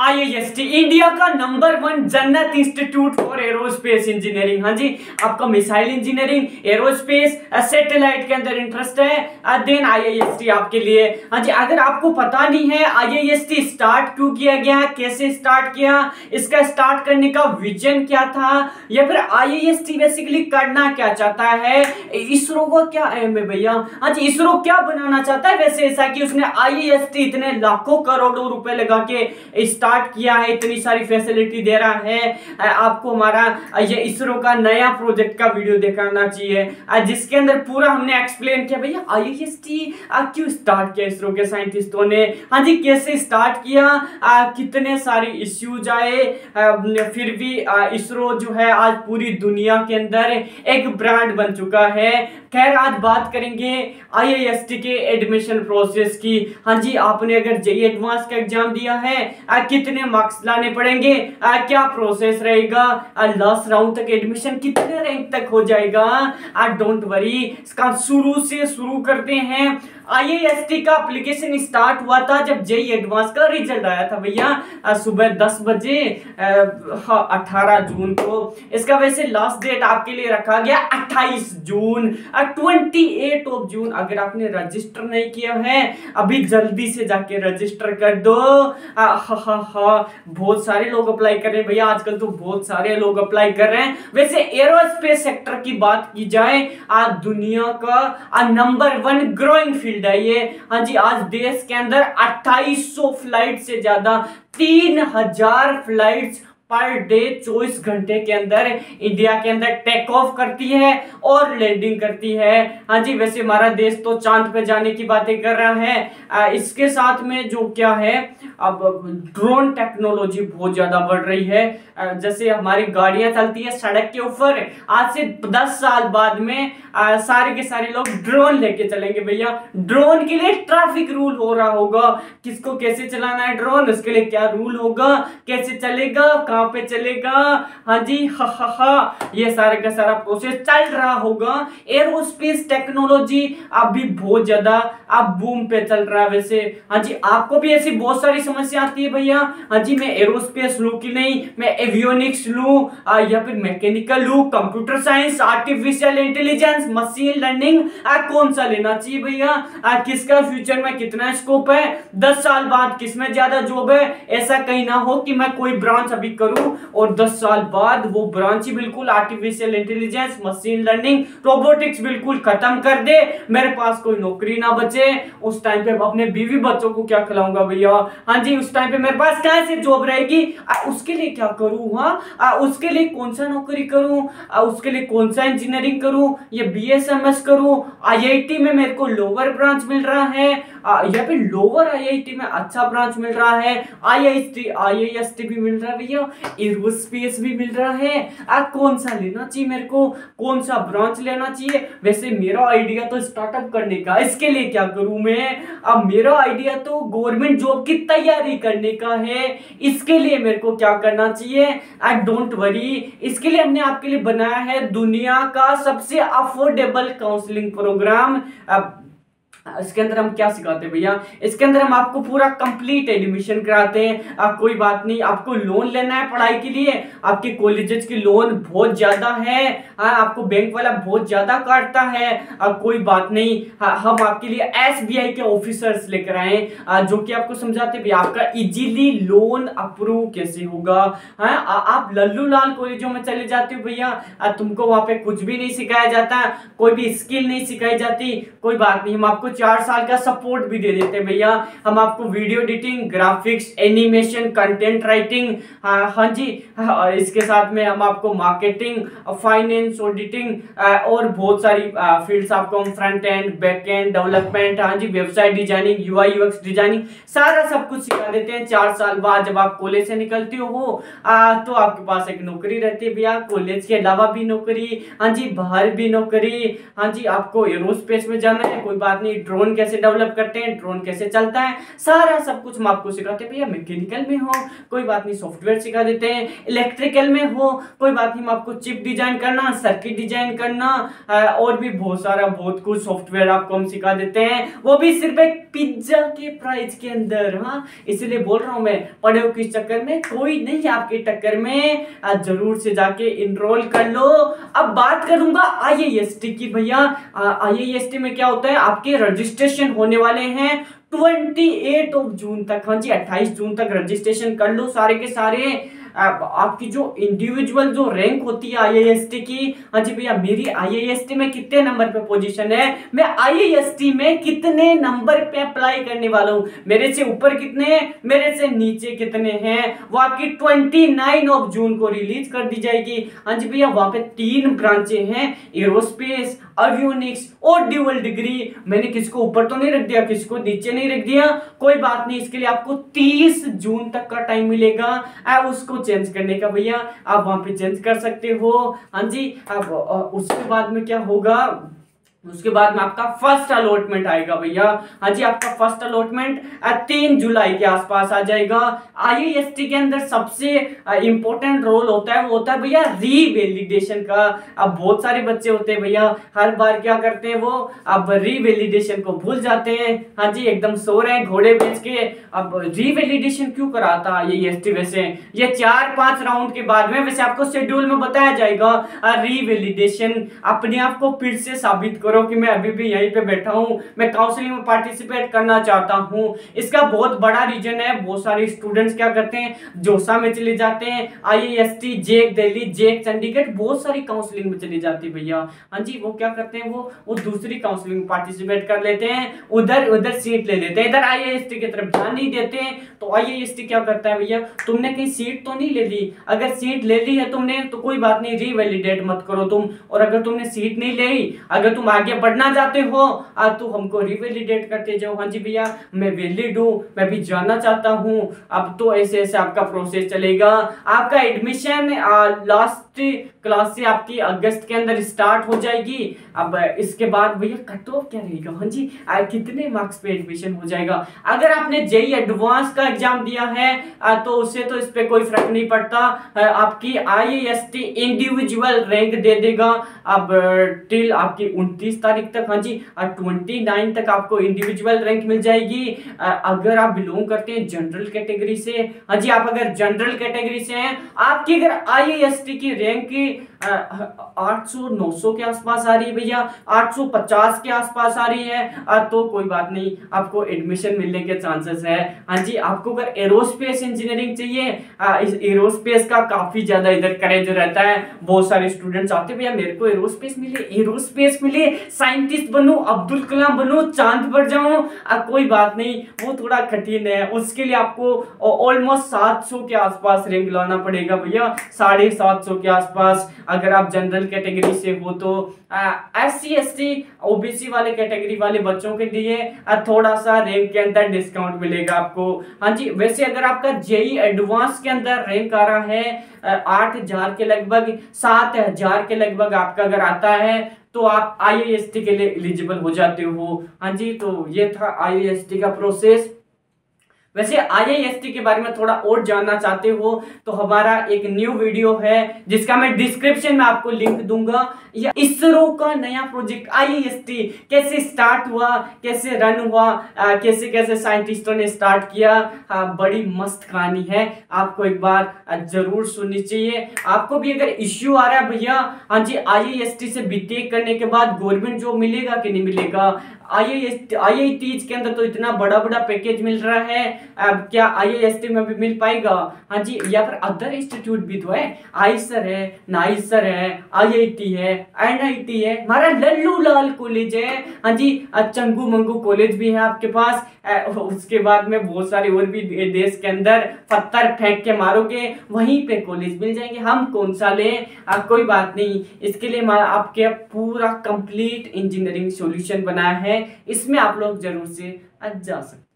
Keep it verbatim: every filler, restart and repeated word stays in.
I I S T India का number one जन्नत institute for aerospace engineering. हाँ जी, आपका मिसाइल इंजीनियरिंग, एरोस्पेस, सैटेलाइट के अंदर इंटरेस्ट है, then I I S T आपके लिए। हाँ जी, अगर आपको पता नहीं है I I S T start क्यों किया गया, कैसे स्टार्ट किया, इसका स्टार्ट करने का विजन क्या था, या फिर I I S T basically करना क्या चाहता है, इसरो का क्या एम है भैया। हाँ जी, इसरो क्या बनाना चाहता है वैसे, ऐसा कि उसने आई आई एस टी इतने लाखों करोड़ों रुपए लगा के स्टार्ट किया है, इतनी सारी फैसिलिटी दे रहा है। आपको हमारा ये इसरो का नया प्रोजेक्ट का वीडियो दिखाना चाहिए, जिसके अंदर पूरा हमने एक्सप्लेन किया भैया आई आई एस टी क्यों स्टार्ट किया इसरो के साइंटिस्टों ने। हाँ जी, कैसे स्टार्ट किया, आ, कितने सारे इश्यूज आए, आ, फिर भी इसरो जो है आज पूरी दुनिया के अंदर एक ब्रांड बन चुका है। खैर, आज बात करेंगे आई आई एस टी के एडमिशन प्रोसेस की। हाँ जी, आपने अगर जेई एडवांस का एग्जाम दिया है, आ, कितने मार्क्स लाने पड़ेंगे, आ, क्या प्रोसेस रहेगा, लास्ट राउंड तक एडमिशन कितने रैंक तक हो जाएगा, डोंट वरी, इसका शुरू से शुरू करते हैं। आई आई एस टी का एप्लीकेशन स्टार्ट हुआ था जब जेई एडवांस का रिजल्ट आया था भैया, सुबह दस बजे अठारह जून को। इसका वैसे लास्ट डेट आपके लिए रखा गया अट्ठाईस जून, अट्ठाईस ऑफ जून। अगर आपने रजिस्टर नहीं किया है अभी जल्दी से जाके रजिस्टर कर दो। आ, हा, हा, हा, बहुत सारे लोग अप्लाई कर रहे हैं भैया, आजकल तो बहुत सारे लोग अप्लाई कर रहे हैं। वैसे एरोस्पेस सेक्टर की बात की जाए, आज दुनिया का नंबर वन ग्रोइंग फील्ड है ये। हाँ जी, आज देश के अंदर अट्ठाईस सौ फ्लाइट से ज्यादा, तीन हजार फ्लाइट्स पर डे चौबीस घंटे के अंदर इंडिया के अंदर टेक ऑफ करती है और लैंडिंग करती है। हाँ जी, वैसे हमारा देश तो चांद पे जाने की बातें कर रहा है। आ, इसके साथ में जो क्या है, अब ड्रोन टेक्नोलॉजी बहुत ज्यादा बढ़ रही है। आ, जैसे हमारी गाड़ियां चलती है सड़क के ऊपर, आज से दस साल बाद में आ, सारे के सारे लोग ड्रोन लेके चलेंगे भैया। ड्रोन के लिए ट्रैफिक रूल हो रहा होगा, किसको कैसे चलाना है ड्रोन, उसके लिए क्या रूल होगा, कैसे चलेगा, कहां पे चलेगा। हाँ जी, हा हा हा, ये सारे का सारा प्रोसेस चल रहा होगा। एरोस्पेस टेक्नोलॉजी अभी बहुत ज्यादा अब बूम पे चल रहा है वैसे। हाँ जी, आपको भी ऐसी बहुत सारी समस्या आती है भैया। हाँ जी, मैं एरोस्पेस लूं कि नहीं, मैं एवियोनिक्स लूं या फिर मैकेनिकल लूं, computer science, artificial intelligence, machine learning, कौन सा लेना चाहिए भैया, किसका फ्यूचर में कितना स्कोप है, दस साल बाद किसमें ज्यादा जॉब है। ऐसा कहीं ना हो कि मैं कोई ब्रांच अभी करूं और दस साल बाद वो ब्रांच ही बिल्कुल artificial intelligence, machine learning, robotics बिल्कुल खत्म कर दे, मेरे पास कोई नौकरी ना बचे। उस टाइम पे अपने बीवी बच्चों को क्या खिलाऊंगा भैया। हाँ जी, उस टाइम पे मेरे पास कहां से जॉब रहेगी, आ, उसके लिए क्या करूं, हाँ उसके लिए कौन सा नौकरी करूं, आ, उसके लिए कौन सा इंजीनियरिंग करूं, ये बी एस एम एस करूं, आई आई टी में मेरे को लोअर ब्रांच मिल रहा है, आ, या फिर लोअर आई आई टी में अच्छा ब्रांच मिल रहा है, I I T I I S T भी मिल रहा है भैया, एरोस्पेस भी मिल रहा है। आ, कौन सा लेना चाहिए मेरे को, कौन सा ब्रांच लेना चाहिए। वैसे मेरा आइडिया तो स्टार्टअप करने का, इसके लिए क्या करूं मैं, अब मेरा आइडिया तो गवर्नमेंट जॉब की तैयारी करने का है, इसके लिए मेरे को क्या करना चाहिए। आई डोंट वरी, इसके लिए हमने आपके लिए बनाया है दुनिया का सबसे अफोर्डेबल काउंसलिंग प्रोग्राम। अब इसके अंदर हम क्या सिखाते हैं भैया, इसके अंदर हम आपको पूरा कंप्लीट एडमिशन कराते हैं। आप कोई बात नहीं, आपको लोन लेना है पढ़ाई के लिए, आपके कॉलेजेस की लोन बहुत ज्यादा है, हाँ आपको बैंक वाला बहुत ज्यादा काटता है, अब कोई बात नहीं, हाँ, हम आपके लिए एस बी आई के ऑफिसर्स लेकर आए जो कि आपको समझाते हैं आपका इजीली लोन अप्रूव कैसे होगा। हाँ, आप लल्लू लाल कॉलेजों में चले जाते हो भैया, तुमको वहां पे कुछ भी नहीं सिखाया जाता, कोई भी स्किल नहीं सिखाई जाती, कोई बात नहीं, हम आपको चार साल का सपोर्ट भी दे देते हैं भैया। हम आपको video editing, graphics, animation, content writing, हाँ हाँ जी, हाँ, इसके साथ में हम आपको मार्केटिंग, फाइनेंस, ऑडिटिंग और बहुत सारी फील्ड्स आपको हम front end, back end development, हाँ जी, website designing, UI UX designing, सारा सब कुछ सिखा देते हैं। चार साल बाद जब आप कॉलेज से निकलते हो आ, तो आपके पास एक नौकरी रहती है भैया, कॉलेज के अलावा भी नौकरी, हाँ जी, बाहर भी नौकरी। हाँ जी, आपको एरोस्पेस में जाना है, कोई बात नहीं, ड्रोन कैसे डेवलप करते हैं, ड्रोन कैसे चलता है, सारा सब कुछ हम आपको सिखाते हैं। भैया मैकेनिकल में हो कोई बात नहीं, सॉफ्टवेयर सिखा देते हैं। इलेक्ट्रिकल में हो कोई बात नहीं, हम आपको चिप डिजाइन करना, सर्किट डिजाइन करना और भी बहुत सारा बहुत कुछ सॉफ्टवेयर आपको हम सिखा देते हैं, वो भी सिर्फ एक पिज्जा के प्राइस के अंदर। हाँ, इसलिए बोल रहा हूं मैं, पढ़े हो किस चक्कर में, कोई नहीं आपके टक्कर में, जरूर से जाके इनरोल कर लो। अब बात करूंगा आई ए एस टी की। भैया आई ए एस टी में क्या होता है, आपके रजिस्ट्रेशन होने वाले हैं अट्ठाईस ऑफ जून तक। हाँ जी, अट्ठाईस जून तक रजिस्ट्रेशन कर लो सारे के सारे। आपकी जो इंडिविजुअल जो रैंक होती है आई ए एस टी की, हाँ जी भैया, मेरी आई ए एस टी में कितने नंबर पे पोजीशन है, मैं आई ए एस टी में कितने नंबर पे अप्लाई करने वाला हूं, मेरे से ऊपर कितने, मेरे से नीचे कितने हैं, वो आपकी उनतीस ऑफ जून को रिलीज कर दी जाएगी। हाँ जी भैया, वहां पे तीन ब्रांचे हैं, एरोस्पेस, एवियोनिक्स और ड्यूअल डिग्री। मैंने किसको ऊपर तो नहीं रख दिया, किसको नीचे नहीं रख दिया, कोई बात नहीं, इसके लिए आपको तीस जून तक का टाइम मिलेगा आप उसको चेंज करने का। भैया आप वहां पे चेंज कर सकते हो। हाँ जी, अब उसके बाद में क्या होगा, उसके बाद में आपका फर्स्ट अलॉटमेंट आएगा भैया। हाँ जी, आपका फर्स्ट अलॉटमेंट तीन जुलाई के आसपास आ जाएगा। आई ए एस टी के अंदर सबसे इंपॉर्टेंट रोल होता है, वो होता है भैया रीवैलिडेशन का। अब बहुत सारे बच्चे होते हैं भैया, हर बार क्या करते हैं वो, अब रीवैलिडेशन को भूल जाते हैं। हाँ जी, एकदम सो रहे हैं घोड़े बेच के। अब रीवैलिडेशन क्यों कराता आई ए एस टी, वैसे ये चार पांच राउंड के बाद में, वैसे आपको शेड्यूल में बताया जाएगा। रीवैलिडेशन अपने आप को फिर से साबित करो कि मैं अभी भी यहीं पे बैठा हूं, मैं काउंसलिंग में पार्टिसिपेट करना चाहता हूं। इसका बहुत बड़ा रीजन है, बहुत सारे स्टूडेंट्स क्या करते हैं, जोसा में चले जाते हैं, I A S T, JAC Delhi, JAC Chandigarh, बहुत सारी काउंसलिंग में चले जाते हैं भैया। हाँ जी, वो क्या करते हैं, वो वो दूसरी काउंसलिंग में पार्टिसिपेट कर लेते हैं, उधर उधर सीट ले लेते हैं, इधर आई ए एस टी की तरफ ध्यान नहीं देते हैं। तो आई ए एस टी क्या करता है भैया, तुमने कहीं सीट तो नहीं ले ली, अगर सीट ले ली है तुमने तो कोई बात नहीं, रीवैलिडेट मत करो तुम, और अगर तुमने सीट नहीं ली, अगर तुम आगे बढ़ना चाहते हो आ, तो हमको रिवैलिडेट करते जाओ। हाँ जी भैया, मैं वैलिड हूं, मैं भी जानना चाहता हूं। अब तो ऐसे ऐसे आपका प्रोसेस चलेगा। आपका एडमिशन लास्ट क्लास से आपकी अगस्त के अंदर स्टार्ट हो जाएगी। अब इसके बाद भैया कट ऑफ क्या रहेगा, हाँ जी, आ, कितने मार्क्स पे एडमिशन हो जाएगा। अगर आपने जेई एडवांस का एग्जाम दिया है आ, तो उससे तो इस पे कोई फर्क नहीं पड़ता, आ, आपकी I A S T individual rank दे देगा। अब टिल आपकी उनतीस तारीख तक, हाँ जी, उनतीस तक आपको इंडिविजुअल रैंक मिल जाएगी। अगर आप बिलोंग करते हैं जनरल कैटेगरी से, हाँ जी, आप अगर जनरल कैटेगरी से हैं, आपकी अगर आई ए एस टी की रैंक की आठ सौ नौ सौ के आसपास आ रही है भैया, आठ सौ पचास के आसपास आ रही है, तो कोई बात नहीं, आपको एडमिशन मिलने के चांसेस है। हाँ जी, आपको अगर एरोस्पेस इंजीनियरिंग चाहिए, इस एरोस्पेस का काफी ज्यादा इधर क्रेज रहता है, बहुत सारे स्टूडेंट्स आते हैं भैया मेरे को एरोस्पेस मिले, एरोस्पेस मिले, साइंटिस्ट बनूं, अब्दुल कलाम बनूं, चांद पर जाऊं। कोई बात नहीं, वो थोड़ा कठिन है, उसके लिए आपको ऑलमोस्ट सात सौ के आसपास रैंक लाना पड़ेगा भैया, साढ़े सात सौ के आसपास। अगर आप जनरल कैटेगरी से हो तो S C S T O B C वाले कैटेगरी वाले बच्चों के लिए आ, थोड़ा सा रैंक के अंदर डिस्काउंट मिलेगा आपको। हाँ जी, वैसे अगर आपका जेई एडवांस के अंदर रैंक आ रहा है आठ हजार के लगभग, सात हजार के लगभग आपका अगर आता है, तो आप आई ए एस टी के लिए एलिजिबल हो जाते हो। हाँ जी, तो ये था आई ए एस टी का प्रोसेस। वैसे आई ए एस टी के बारे में थोड़ा और जानना चाहते हो तो हमारा एक न्यू वीडियो है जिसका मैं डिस्क्रिप्शन में आपको लिंक दूंगा। या इसरो का नया project I A S T कैसे स्टार्ट हुआ, कैसे रन हुआ, आ, कैसे कैसे साइंटिस्टों ने स्टार्ट किया, आ, बड़ी मस्त कहानी है, आपको एक बार जरूर सुननी चाहिए। आपको भी अगर इश्यू आ रहा है भैया, हाँ जी, आई ए एस टी से बीटेक करने के बाद गवर्नमेंट जॉब मिलेगा कि नहीं मिलेगा, आई A S I I Ts के अंदर तो इतना बड़ा बड़ा पैकेज मिल रहा है, अब क्या आई ए एस टी में भी मिल पाएगा। हाँ जी, या फिर अदर इंस्टीट्यूट भी तो है, आईसर है, नाइसर है, आई आई टी है, एन आई टी है, हमारा लल्लू लाल कॉलेज है। हाँ जी, चंगू मंगू कॉलेज भी है आपके पास। उसके बाद में बहुत सारे और भी देश के अंदर पत्थर फेंक के मारोगे वहीं पे कॉलेज मिल जाएंगे, हम कौन सा लें, कोई बात नहीं। इसके लिए आपके पूरा कंप्लीट इंजीनियरिंग सॉल्यूशन बनाया है, इसमें आप लोग जरूर से जा सकते हैं।